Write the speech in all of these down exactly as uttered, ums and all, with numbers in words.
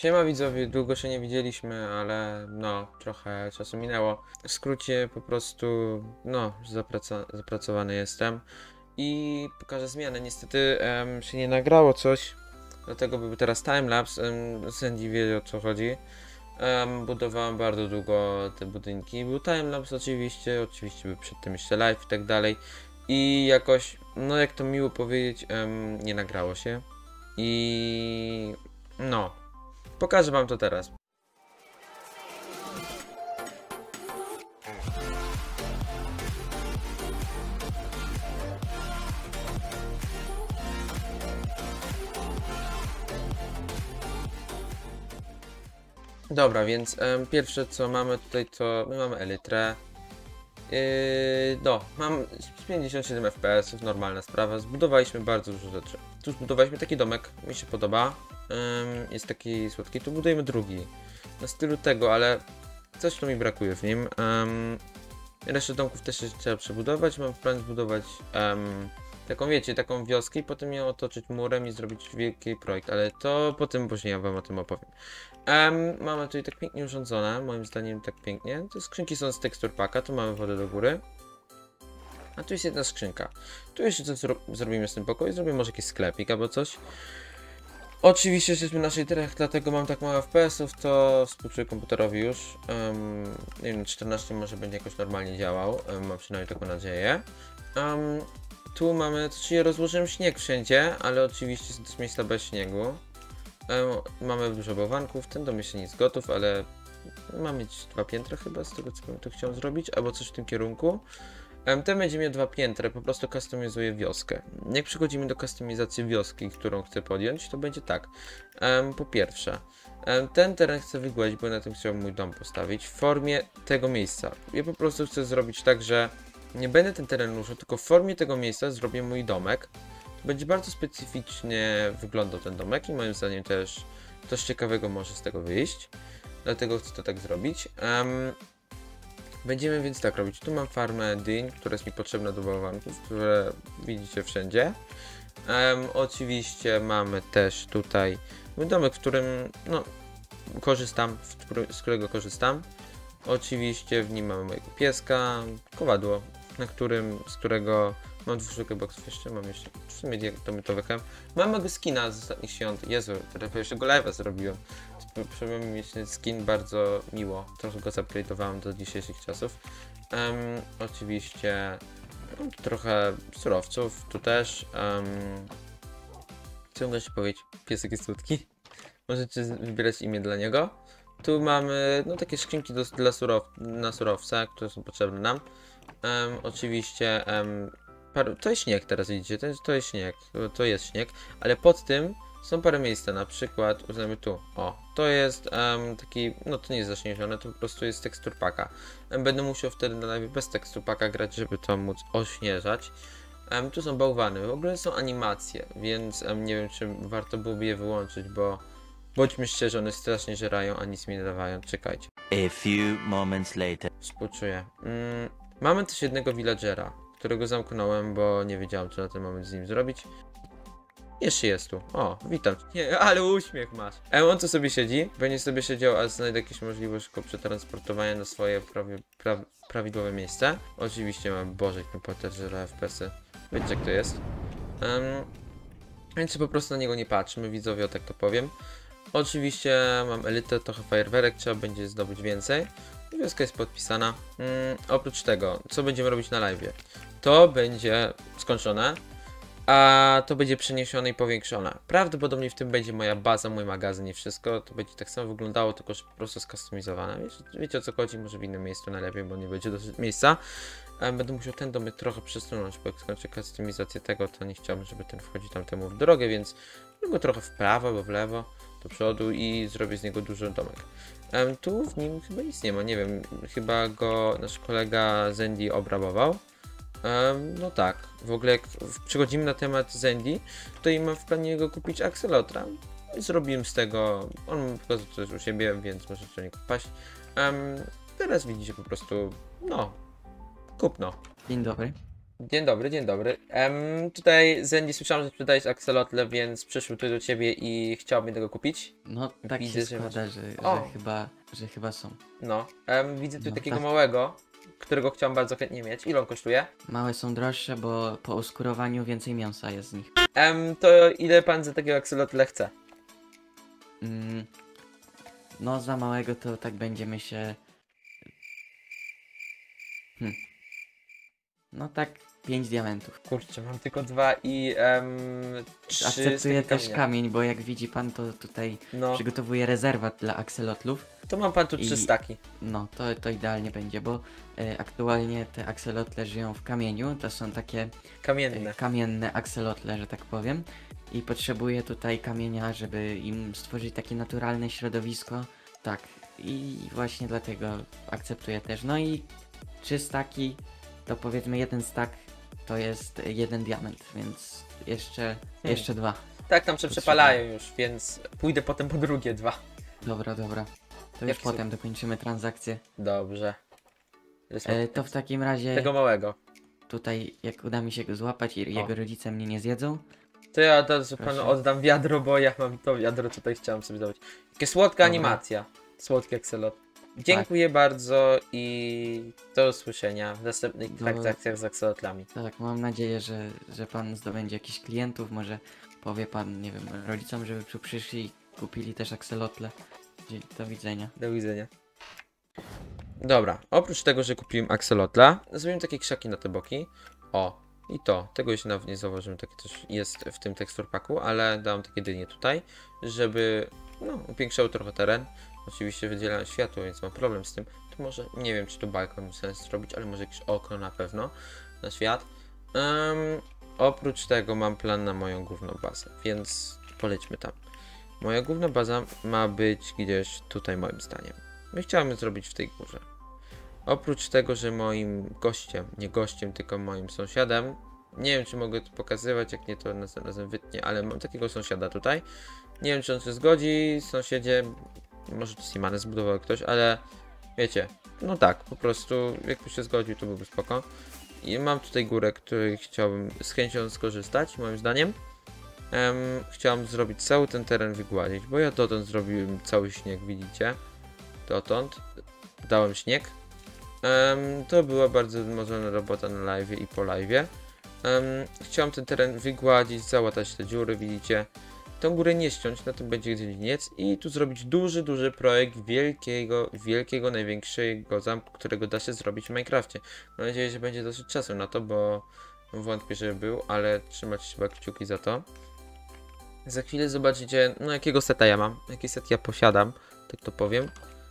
Siema widzowie, długo się nie widzieliśmy, ale no, trochę czasu minęło. W skrócie po prostu, no, zapraca zapracowany jestem i pokażę zmianę. Niestety em, się nie nagrało coś, dlatego był teraz timelapse. Sandy wie, o co chodzi. Um, budowałem bardzo długo te budynki. Był timelapse oczywiście, oczywiście był przed tym jeszcze live i tak dalej. I jakoś, no jak to miło powiedzieć, um, nie nagrało się. I no, pokażę wam to teraz. Dobra, więc em, pierwsze co mamy tutaj to my mamy elytrę. Yy, no, mam pięćdziesiąt siedem F P S ów, normalna sprawa. Zbudowaliśmy bardzo dużo rzeczy. Tu zbudowaliśmy taki domek, mi się podoba. Ym, jest taki słodki. Tu budujemy drugi. Na stylu tego, ale coś tu mi brakuje w nim. Ym, resztę domków też jeszcze trzeba przebudować. Mam w planie zbudować um, taką, wiecie, taką wioskę i potem ją otoczyć murem i zrobić wielki projekt, ale to potem później ja wam o tym opowiem. Um, mamy tutaj tak pięknie urządzone, moim zdaniem tak pięknie. Te skrzynki są z tekstur packa, tu mamy wodę do góry. A tu jest jedna skrzynka. Tu jeszcze coś zro zrobimy z tym pokoju, zrobimy może jakiś sklepik albo coś. Oczywiście jesteśmy na shaderach, dlatego mam tak mało F P S ów, to współczuję komputerowi już. Um, nie wiem, czternaście może będzie jakoś normalnie działał, um, mam przynajmniej taką nadzieję. Um, tu mamy, to czyli rozłożyłem śnieg wszędzie, ale oczywiście są też miejsca bez śniegu. Um, mamy dużo bałwanków, ten dom jeszcze nie jest gotów, ale ma mieć dwa piętra chyba, z tego co bym to chciał zrobić, albo coś w tym kierunku. Um, ten będzie miał dwa piętra, po prostu kustomizuję wioskę. Jak przechodzimy do kustomizacji wioski, którą chcę podjąć, to będzie tak. Um, po pierwsze, um, ten teren chcę wygładzić, bo na tym chciałbym mój dom postawić w formie tego miejsca. Ja po prostu chcę zrobić tak, że nie będę ten teren ruszał, tylko w formie tego miejsca zrobię mój domek. Będzie bardzo specyficznie wyglądał ten domek i moim zdaniem też coś ciekawego może z tego wyjść. Dlatego chcę to tak zrobić. Um, będziemy więc tak robić. Tu mam farmę dyń, która jest mi potrzebna do bałwanków, które widzicie wszędzie. Um, oczywiście mamy też tutaj mój domek, w którym no, korzystam, w który, z którego korzystam. Oczywiście w nim mamy mojego pieska, kowadło, na którym, z którego mam dwóch boxów jeszcze, mam jeszcze w sumie diamentowykę. Mam mego skina z ostatnich świąt. Jezu, teraz jeszcze go live'a zrobiłem. Przypomniał mi się skin bardzo miło. Trochę go zupgrade'owałem do dzisiejszych czasów. Um, oczywiście mam tu trochę surowców, tu też. Um, co mogę się powiedzieć? Piesek jest słodki. Możecie wybierać imię dla niego. Tu mamy no, takie skrzynki do, dla surow, na surowce, które są potrzebne nam. Um, oczywiście um, par, to jest śnieg teraz, widzicie, to jest, to jest śnieg, to jest śnieg, ale pod tym są parę miejsca, na przykład uznajmy tu, o, to jest um, taki, no to nie jest zaśnieżone, to po prostu jest tekstur packa. Um, będę musiał wtedy na live bez tekstur packa grać, żeby to móc ośnieżać. Um, tu są bałwany, w ogóle są animacje, więc um, nie wiem, czy warto byłoby je wyłączyć, bo bądźmy szczerzy, one strasznie żerają, a nic mi nie dawają. Czekajcie. A few moments later. Współczuję. Mm, mamy też jednego villagera, którego zamknąłem, bo nie wiedziałem, co na ten moment z nim zrobić. Jeszcze jest tu. O, witam. Nie, ale uśmiech masz. E, on tu sobie siedzi. Będzie sobie siedział, a znajdę jakieś możliwość go przetransportowania na swoje prawie, pra, prawidłowe miejsce. Oczywiście mam, Boże, jak komputer żera F P S-y. Wiecie, jak to jest. Um, więc po prostu na niego nie patrzmy, widzowie, o tak to powiem. Oczywiście mam elitę, trochę fajerwerek, trzeba będzie zdobyć więcej. Wioska jest podpisana. Mm, oprócz tego, co będziemy robić na live? To będzie skończone, a to będzie przeniesione i powiększone. Prawdopodobnie w tym będzie moja baza, mój magazyn i wszystko. To będzie tak samo wyglądało, tylko że po prostu skustomizowane. Wiecie, wiecie o co chodzi? Może w innym miejscu najlepiej, bo nie będzie dosyć miejsca. Będę musiał ten domek trochę przesunąć, bo jak skończę kustomizację tego, to nie chciałbym, żeby ten wchodził tamtemu w drogę, więc go trochę w prawo albo w lewo do przodu i zrobię z niego duży domek. Um, tu w nim chyba nic nie ma, nie wiem, chyba go nasz kolega Zendi obrabował. Um, no tak, w ogóle jak przechodzimy na temat Zendi, to i mam w planie go kupić Axelotra. Zrobiłem z tego, on pokazał coś u siebie, więc możecie do niego paść. Um, teraz widzicie po prostu, no, kupno. Dzień dobry. Dzień dobry, dzień dobry. Em, tutaj Zendi słyszałem, że sprzedajesz axolotle, więc przyszły tu do ciebie i chciałbym tego kupić. No tak Widzę, się że masz- składa, że, że O! chyba, że chyba są. No, em, widzę tu No, takiego tak. małego, którego chciałem bardzo chętnie mieć. Ile on kosztuje? Małe są droższe, bo po oskurowaniu więcej mięsa jest z nich. Em, to ile pan za takiego axolotle chce? Mm, no za małego to tak będziemy się... Hm. No tak pięć diamentów. Kurczę, mam tylko dwa i em, trzy Akceptuję staki też kamienia. kamień, bo jak widzi pan, to tutaj No, przygotowuję rezerwat dla akselotlów. to mam pan tu I- trzy staki. No, to, to idealnie będzie, bo e, aktualnie te akselotle żyją w kamieniu. To są takie e, Kamienne. kamienne akselotle, że tak powiem. I potrzebuję tutaj kamienia, żeby im stworzyć takie naturalne środowisko. Tak, i właśnie dlatego akceptuję też. No i trzy staki, to powiedzmy jeden stak to jest jeden diament, więc jeszcze, jeszcze dwa. Tak, tam się Potrzebuję. przepalają już, więc pójdę potem po drugie dwa. Dobra, dobra. To już Jaki są- potem dokończymy transakcję. Dobrze. Jest E, to w takim razie Tego małego. tutaj, jak uda mi się go złapać i jego rodzice mnie nie zjedzą, To ja od razu panu Proszę. oddam wiadro, bo ja mam to wiadro tutaj chciałem sobie zdobyć. Jakie słodka Dobra. animacja. Słodki akselot. Dziękuję bardzo i do usłyszenia w następnych Do- transakcjach z akselotlami. tak, mam nadzieję, że, że pan zdobędzie jakichś klientów, może powie pan, nie wiem, rodzicom, żeby tu przyszli i kupili też akselotle. Dzie- Do widzenia. Do widzenia. Dobra, oprócz tego, że kupiłem akselotla, zrobiłem takie krzaki na te boki. O, i to. Tego jeszcze nawet nie zauważyłem, takie coś jest w tym tekstur packu, ale dałem takie dynie tutaj, żeby, no, upiększały trochę teren. Oczywiście wydzielałem światło, więc mam problem z tym. Tu może, nie wiem, czy tu balkon sens zrobić, ale może jakieś okno na pewno na świat. Em, oprócz tego mam plan na moją główną bazę, więc polećmy tam. Moja główna baza ma być gdzieś tutaj moim zdaniem. My chciałem zrobić w tej górze. Oprócz tego, że moim gościem, nie gościem, tylko moim sąsiadem, nie wiem czy mogę to pokazywać, jak nie to następnym razem wytnie, ale mam takiego sąsiada tutaj. Nie wiem czy on się zgodzi, sąsiedzie, może to Simane zbudował ktoś, ale wiecie, no tak, po prostu jakby się zgodził, to byłby spoko. I mam tutaj górę, której chciałbym z chęcią skorzystać, moim zdaniem. Em, chciałem zrobić cały ten teren wygładzić, bo ja dotąd zrobiłem cały śnieg, widzicie? Dotąd dałem śnieg. Em, to była bardzo mozolna robota na live i po live. Chciałem ten teren wygładzić, załatać te dziury, widzicie? Tę górę nie ściąć, na tym będzie dziedziniec i tu zrobić duży, duży projekt wielkiego, wielkiego, największego zamku, którego da się zrobić w Minecrafcie. Mam nadzieję, że będzie dosyć czasu na to, bo wątpię, żeby był, ale trzymać trzeba kciuki za to. Za chwilę zobaczycie, no jakiego seta ja mam, jaki set ja posiadam, tak to powiem.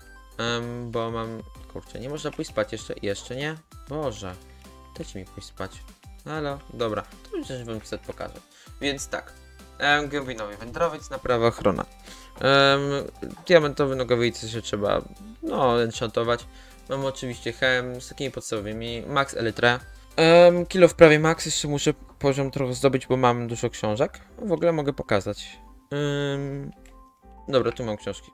Em, bo mam, kurczę, nie można pójść spać jeszcze, jeszcze nie? Boże, dajcie mi pójść spać. Halo, dobra, to już też wam set pokażę. Więc tak, em, głębinowy wędrowiec, naprawa, ochrona. Em, diamentowy nogawicy się trzeba, no, enchantować. Mam oczywiście hem z takimi podstawowymi, max elytrę. Um, kilo w prawie max, jeszcze muszę poziom trochę zdobyć, bo mam dużo książek. W ogóle mogę pokazać. Um, dobra, tu mam książki.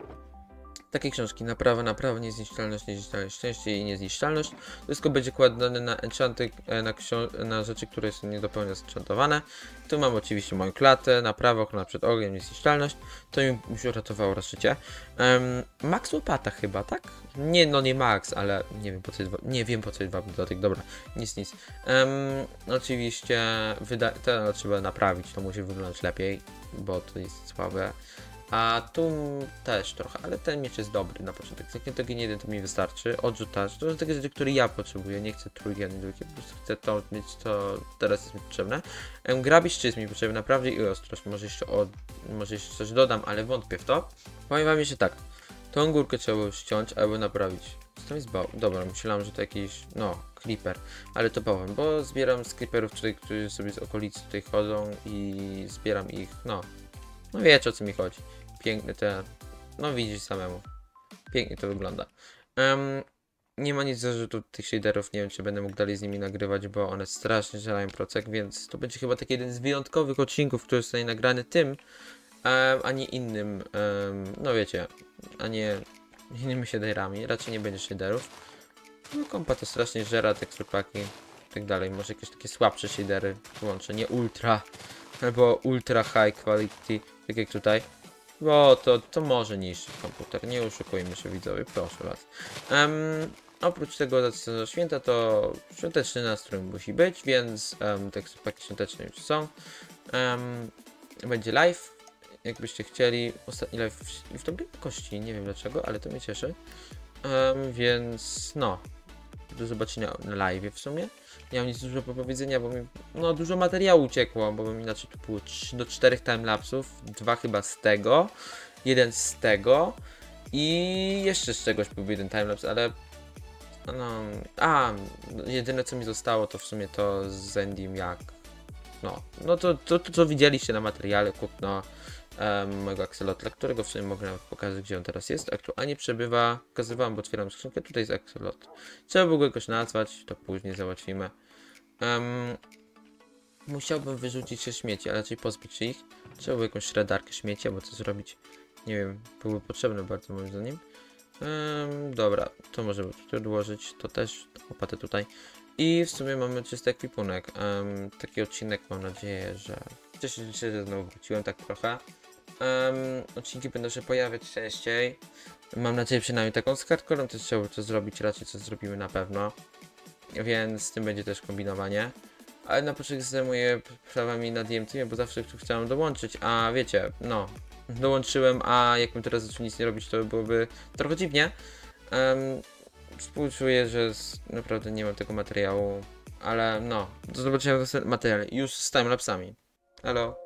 Takie książki, naprawa, naprawa, niezniszczalność, niezniszczalność, szczęście i niezniszczalność. Wszystko będzie kładane na enchanty, e, na, na rzeczy, które są nie do pełna zenchantowane. Tu mam oczywiście moją klatę, naprawa, ochrona przed ogniem, niezniszczalność. To mi już uratowało raz życie. Um, max łopata chyba, tak? Nie, no nie max, ale nie wiem po co jest dwa, nie wiem po co jest dwa dodatek, dobra, nic, nic. Um, oczywiście wyda to trzeba naprawić, to musi wyglądać lepiej, bo to jest słabe. A tu też trochę, ale ten miecz jest dobry na początek. Zakrętogen jeden to mi wystarczy. Odrzucacz, to są takie rzeczy, które ja potrzebuję. Nie chcę trójki ani dwójki, po prostu chcę to mieć, to teraz jest mi potrzebne. Um, grabisz jest mi potrzebny naprawdę i ostrość. Może jeszcze, od, może jeszcze coś dodam, ale wątpię w to. Powiem wam jeszcze tak. Tą górkę trzeba było ściąć albo naprawić. Co tam jest bał? Dobra, myślałem, że to jakiś, no, creeper. Ale to bałem, bo zbieram z creeperów tutaj, którzy sobie z okolicy tutaj chodzą i zbieram ich, no. No wiecie o co mi chodzi. Piękne te, no widzisz samemu. Pięknie to wygląda. Um, nie ma nic zarzutu tych shaderów, nie wiem czy będę mógł dalej z nimi nagrywać, bo one strasznie żerają procek, więc to będzie chyba taki jeden z wyjątkowych odcinków, który zostanie nagrany tym, um, a nie innym, um, no wiecie, a nie innymi shaderami. Raczej nie będzie shaderów. No kompa to strasznie żera, teksturpaki. i tak dalej. Może jakieś takie słabsze shadery włączę, nie ultra, albo ultra high quality, tak jak tutaj. Bo to, to może niższy komputer, nie oszukujmy się widzowie, proszę was. Um, oprócz tego za święta to świąteczny nastrój musi być, więc um, teksturpaki świąteczne już są. Um, będzie live, jakbyście chcieli. Ostatni live w, w dobrej jakości, nie wiem dlaczego, ale to mnie cieszy. Um, więc no, do zobaczenia na live w sumie. Nie mam nic dużo do powiedzenia, bo mi no, dużo materiału uciekło, bo bym inaczej tu było trzy do czterech timelapsów, dwa chyba z tego, jeden z tego i jeszcze z czegoś był jeden timelapse, ale no, a, jedyne co mi zostało to w sumie to z Zendim jak, no, no to, to, to co widzieliście na materiale kupno um, mojego Axolotla, którego w sumie mogę nawet pokazać, gdzie on teraz jest. Aktualnie przebywa, pokazywałem, bo otwieram skrzynkę, tutaj jest Axolot. Trzeba było go jakoś nazwać, to później załatwimy. Um, musiałbym wyrzucić się śmieci, a raczej pozbyć się ich. Trzeba było jakąś shreddarkę śmieci, albo co zrobić, nie wiem, były potrzebne bardzo moim zdaniem. Um, dobra, to możemy tutaj odłożyć, to też, łopatę tutaj. I w sumie mamy czysty ekwipunek. Um, taki odcinek, mam nadzieję, że... Cieszę się, że znowu wróciłem tak trochę. Um, odcinki będą się pojawiać częściej. Mam nadzieję przynajmniej taką z hardcorem, też chciałbym to zrobić, raczej co zrobimy na pewno. Więc z tym będzie też kombinowanie. Ale na początku zajmuję prawami na D M T, bo zawsze tu chciałem dołączyć, a wiecie, no, dołączyłem, a jakbym teraz zaczął nic nie robić, to byłoby trochę dziwnie. Um, Współczuję, że z, naprawdę nie mam tego materiału, ale no, do zobaczenia w następnym materiale, już z timelapsami. Halo.